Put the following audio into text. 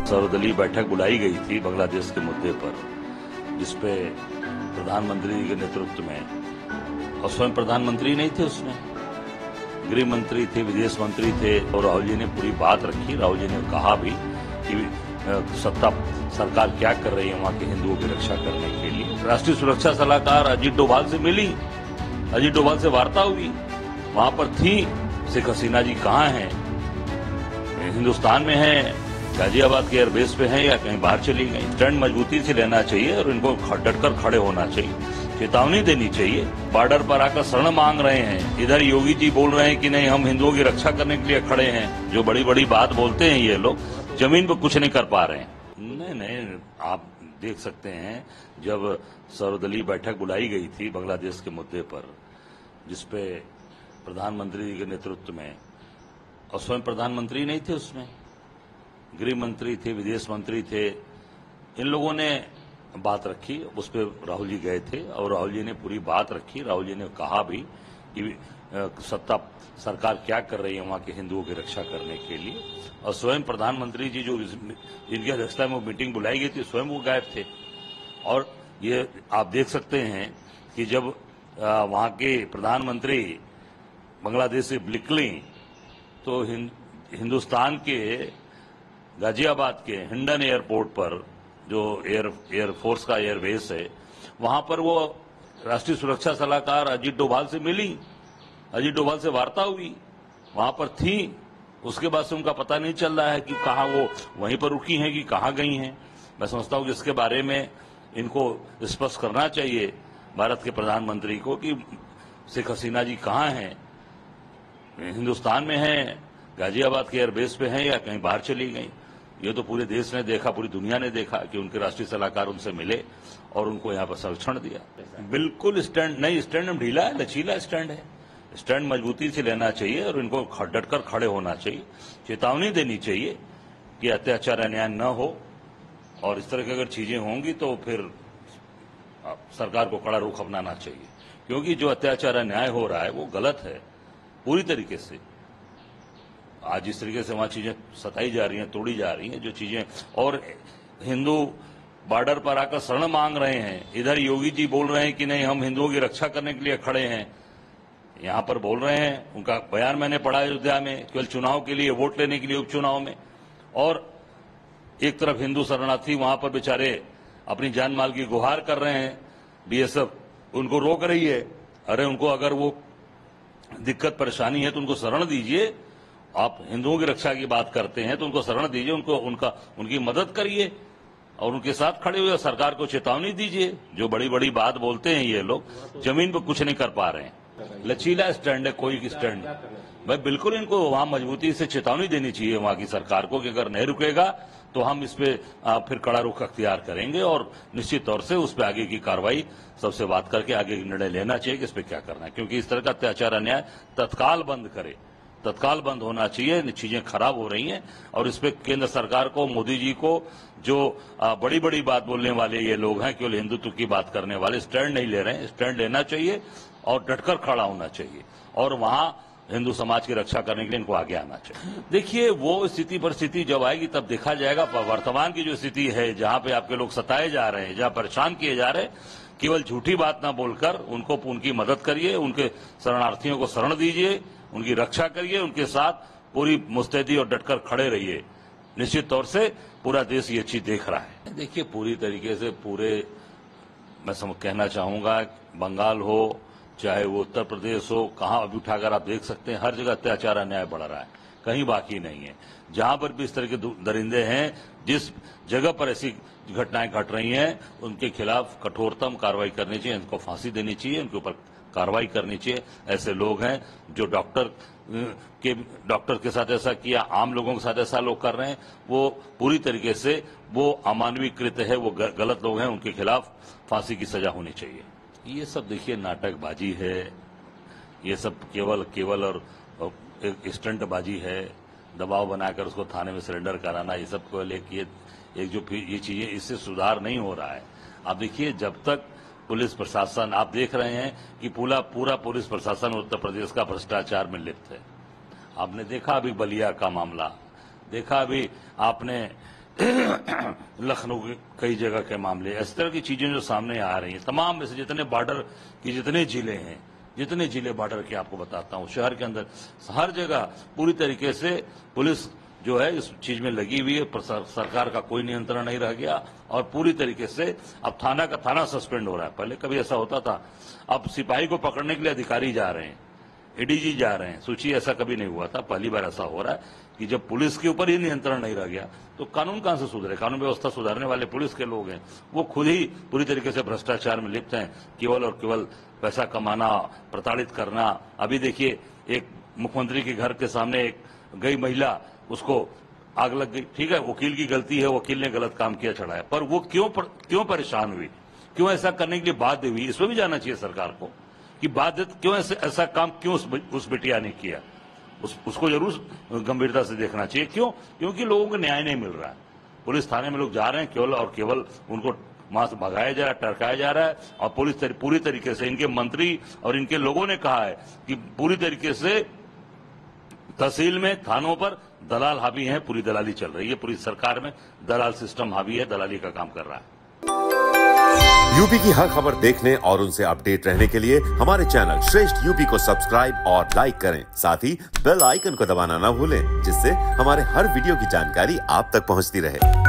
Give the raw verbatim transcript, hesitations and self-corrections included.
सर्वदलीय बैठक बुलाई गई थी बांग्लादेश के मुद्दे पर, जिसपे प्रधानमंत्री के नेतृत्व में, और स्वयं प्रधानमंत्री नहीं थे उसमें, गृह मंत्री थे, विदेश मंत्री थे, और राहुल जी ने पूरी बात रखी। राहुल जी ने कहा भी कि सत्ता सरकार क्या कर रही है वहां के हिंदुओं की रक्षा करने के लिए। राष्ट्रीय सुरक्षा सलाहकार अजीत डोभाल से मिली, अजीत डोभाल से वार्ता हुई, वहां पर थी। शेख हसीना जी कहाँ हैं? हिंदुस्तान में है, गाजियाबाद के एयरबेस पे हैं या कहीं बाहर चली गई? स्टैंड मजबूती से लेना चाहिए और इनको डटकर खड़े होना चाहिए, चेतावनी देनी चाहिए। बॉर्डर पर आकर शरण मांग रहे हैं, इधर योगी जी बोल रहे हैं कि नहीं हम हिंदुओं की रक्षा करने के लिए खड़े हैं। जो बड़ी बड़ी बात बोलते हैं ये लोग, जमीन पर कुछ नहीं कर पा रहे हैं। नहीं नहीं, आप देख सकते हैं जब सर्वदलीय बैठक बुलाई गई थी बांग्लादेश के मुद्दे पर, जिसपे प्रधानमंत्री के नेतृत्व में, और स्वयं प्रधानमंत्री नहीं थे उसमें, गृह मंत्री थे, विदेश मंत्री थे, इन लोगों ने बात रखी। उस पर राहुल जी गए थे और राहुल जी ने पूरी बात रखी। राहुल जी ने कहा भी कि सत्ता सरकार क्या कर रही है वहां के हिंदुओं की रक्षा करने के लिए। और स्वयं प्रधानमंत्री जी जो जिनकी अध्यक्षता में मीटिंग बुलाई गई थी, स्वयं वो गायब थे। और ये आप देख सकते हैं कि जब वहां के प्रधानमंत्री बांग्लादेश से निकली तो हिंदुस्तान के गाजियाबाद के हिंडन एयरपोर्ट पर, जो एयर एयरफोर्स का एयरबेस है, वहां पर वो राष्ट्रीय सुरक्षा सलाहकार अजीत डोभाल से मिली, अजीत डोभाल से वार्ता हुई, वहां पर थी। उसके बाद से उनका पता नहीं चल रहा है कि कहाँ वो वहीं पर रुकी हैं कि कहाँ गई हैं। मैं समझता हूं कि इसके बारे में इनको स्पष्ट करना चाहिए भारत के प्रधानमंत्री को कि शेख हसीना जी कहाँ हैं? हिंदुस्तान में है, गाजियाबाद के एयरबेस पे हैं या कहीं बाहर चली गई? ये तो पूरे देश ने देखा, पूरी दुनिया ने देखा कि उनके राष्ट्रीय सलाहकार उनसे मिले और उनको यहाँ पर संरक्षण दिया। बिल्कुल स्टैंड नहीं, स्टैंड ढीला है, लचीला स्टैंड है। स्टैंड मजबूती से लेना चाहिए और इनको डटकर खड़े होना चाहिए, चेतावनी देनी चाहिए कि अत्याचार अन्याय न हो। और इस तरह की अगर चीजें होंगी तो फिर सरकार को कड़ा रुख अपनाना चाहिए, क्योंकि जो अत्याचार अन्याय हो रहा है वो गलत है पूरी तरीके से। आज जिस तरीके से वहां चीजें सताई जा रही हैं, तोड़ी जा रही हैं, जो चीजें, और हिंदू बॉर्डर पर आकर शरण मांग रहे हैं, इधर योगी जी बोल रहे हैं कि नहीं हम हिंदुओं की रक्षा करने के लिए खड़े हैं, यहां पर बोल रहे हैं। उनका बयान मैंने पढ़ा अयोध्या में, केवल चुनाव के लिए, वोट लेने के लिए, उपचुनाव में। और एक तरफ हिंदू शरणार्थी वहां पर बेचारे अपनी जान माल की गुहार कर रहे हैं, बीएसएफ उनको रोक रही है। अरे उनको अगर वो दिक्कत परेशानी है तो उनको शरण दीजिए। आप हिंदुओं की रक्षा की बात करते हैं तो उनको शरण दीजिए, उनको उनका उनकी मदद करिए और उनके साथ खड़े हुए सरकार को चेतावनी दीजिए। जो बड़ी बड़ी बात बोलते हैं ये लोग, जमीन पर कुछ नहीं कर पा रहे हैं। लचीला स्टैंड है, कोई स्टैंड भाई, बिल्कुल इनको वहां मजबूती से चेतावनी देनी चाहिए वहां की सरकार को कि अगर नहीं रुकेगा तो हम इस पे फिर कड़ा रुख अख्तियार करेंगे और निश्चित तौर से उस पर आगे की कार्रवाई सबसे बात करके आगे निर्णय लेना चाहिए कि इस पे क्या करना है। क्योंकि इस तरह का अत्याचार अन्याय तत्काल बंद करे, तत्काल बंद होना चाहिए। चीजें खराब हो रही हैं और इस पे केंद्र सरकार को, मोदी जी को, जो बड़ी बड़ी बात बोलने वाले ये लोग हैं, केवल हिंदुत्व की बात करने वाले, स्टैंड नहीं ले रहे हैं। स्टैंड लेना चाहिए और डटकर खड़ा होना चाहिए और वहां हिंदू समाज की रक्षा करने के लिए इनको आगे आना चाहिए। देखिए, वो स्थिति परिस्थिति जब आएगी तब देखा जाएगा। वर्तमान की जो स्थिति है, जहां पे आपके लोग सताए जा रहे हैं, जहां परेशान किए जा रहे हैं, केवल झूठी बात ना बोलकर उनको उनकी मदद करिए, उनके शरणार्थियों को शरण दीजिए, उनकी रक्षा करिए, उनके साथ पूरी मुस्तैदी और डटकर खड़े रहिए। निश्चित तौर से पूरा देश ये चीज देख रहा है। देखिए, पूरी तरीके से पूरे, मैं समझ कहना चाहूंगा, बंगाल हो चाहे वो उत्तर प्रदेश हो, कहां अभी उठाकर आप देख सकते हैं, हर जगह अत्याचार अन्याय बढ़ रहा है, कहीं बाकी नहीं है। जहां पर भी इस तरह के दरिंदे हैं, जिस जगह पर ऐसी घटनाएं घट रही हैं, उनके खिलाफ कठोरतम कार्रवाई करनी चाहिए, उनको फांसी देनी चाहिए, उनके ऊपर कार्रवाई करनी चाहिए। ऐसे लोग हैं जो डॉक्टर के डॉक्टर के साथ ऐसा किया, आम लोगों के साथ ऐसा लोग कर रहे हैं, वो पूरी तरीके से वो अमानवीय कृत्य है, वो गलत लोग हैं, उनके खिलाफ फांसी की सजा होनी चाहिए। ये सब देखिए नाटकबाजी है, ये सब केवल केवल और एक स्टंटबाजी है, दबाव बनाकर उसको थाने में सरेंडर कराना, ये सब केवल एक ये एक जो ये चीजें, इससे सुधार नहीं हो रहा है। आप देखिए, जब तक पुलिस प्रशासन, आप देख रहे हैं कि पूरा पूरा पुलिस प्रशासन उत्तर प्रदेश का भ्रष्टाचार में लिप्त है। आपने देखा अभी बलिया का मामला, देखा अभी आपने लखनऊ के कई जगह के मामले, इस तरह की चीजें जो सामने आ रही हैं, तमाम में से जितने बॉर्डर की जितने जिले हैं, जितने जिले बॉर्डर के आपको बताता हूं, शहर के अंदर हर जगह पूरी तरीके से पुलिस जो है इस चीज में लगी हुई है। सरकार का कोई नियंत्रण नहीं रह गया और पूरी तरीके से अब थाना का थाना सस्पेंड हो रहा है। पहले कभी ऐसा होता था, अब सिपाही को पकड़ने के लिए अधिकारी जा रहे हैं, एडीजी जा रहे हैं, सूची ऐसा कभी नहीं हुआ था। पहली बार ऐसा हो रहा है कि जब पुलिस के ऊपर ही नियंत्रण नहीं रह गया तो कानून कहां से सुधरे। कानून व्यवस्था सुधारने वाले पुलिस के लोग हैं, वो खुद ही पूरी तरीके से भ्रष्टाचार में लिप्त हैं, केवल और केवल पैसा कमाना, प्रताड़ित करना। अभी देखिए, एक मुख्यमंत्री के घर के सामने एक गई महिला, उसको आग लग गई। ठीक है, वकील की गलती है, वकील ने गलत काम किया, चढ़ाया, पर वो क्यों पर, क्यों परेशान हुई, क्यों ऐसा करने के लिए बाध्य हुई, इसमें भी जानना चाहिए सरकार को कि बाध्य क्यों ऐसे ऐसा काम क्यों उस, उस बिटिया ने किया। उस, उसको जरूर गंभीरता से देखना चाहिए। क्यों? क्योंकि लोगों को न्याय नहीं मिल रहा है। पुलिस थाने में लोग जा रहे हैं, केवल और केवल उनको वहां से भगाया जा रहा है, टरकाया जा रहा है। और पुलिस तरी, पूरी तरीके से, इनके मंत्री और इनके लोगों ने कहा है कि पूरी तरीके से तहसील में, थानों पर दलाल हावी हैं, पूरी दलाली चल रही है। पूरी सरकार में दलाल सिस्टम हावी है, दलाली का काम कर रहा है। यूपी की हर खबर देखने और उनसे अपडेट रहने के लिए हमारे चैनल श्रेष्ठ यूपी को सब्सक्राइब और लाइक करें। साथ ही बेल आइकन को दबाना न भूलें, जिससे हमारे हर वीडियो की जानकारी आप तक पहुंचती रहे।